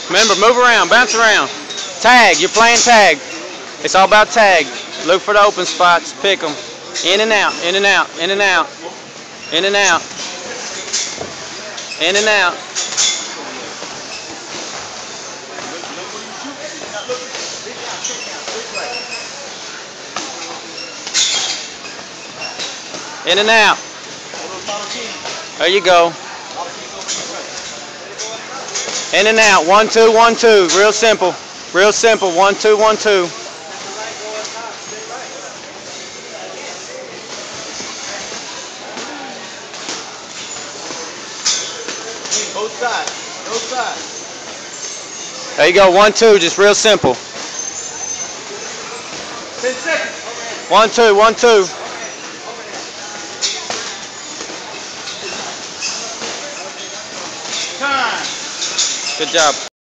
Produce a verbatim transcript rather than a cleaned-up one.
Remember, move around, bounce around. Tag, you're playing tag. It's all about tag. Look for the open spots, pick them. In and out, in and out, in and out, in and out, in and out. In and out. There you go. In and out. One, two, one, two. Real simple. Real simple. One, two, one, two. Both sides. Both sides. There you go. One, two. Just real simple. Ten seconds. One, two, one, two. Time. Good job.